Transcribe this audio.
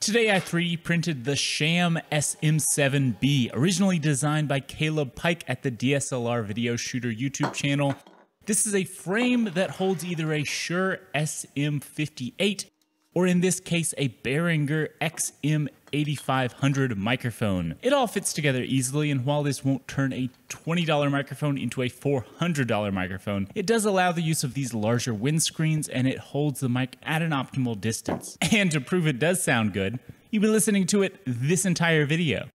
Today I 3D printed the Shure SM7B, originally designed by Caleb Pike at the DSLR Video Shooter YouTube channel. This is a frame that holds either a Shure SM58 or in this case a Behringer XM8500 microphone. It all fits together easily, and while this won't turn a $20 microphone into a $400 microphone, it does allow the use of these larger windscreens and it holds the mic at an optimal distance. And to prove it does sound good, you'll be listening to it this entire video.